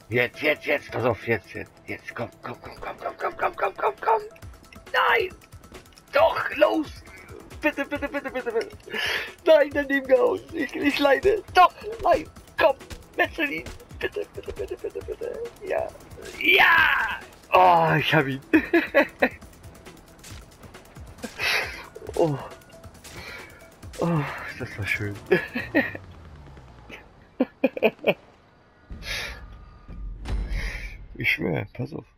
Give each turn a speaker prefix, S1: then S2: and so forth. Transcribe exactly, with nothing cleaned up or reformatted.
S1: Jetzt, jetzt, jetzt, pass auf, jetzt, jetzt, jetzt, komm, komm, komm, komm, komm, komm, komm, komm, komm, komm. Nein! Doch, los! Bitte, bitte, bitte, bitte, bitte. Nein, daneben gehauen. Ich, ich leide. Doch, nein, komm, wechsel ihn. Bitte, bitte, bitte, bitte, bitte. Ja. Ja! Oh, ich hab ihn. Oh. Oh, das war schön. Ich schwöre, pass auf.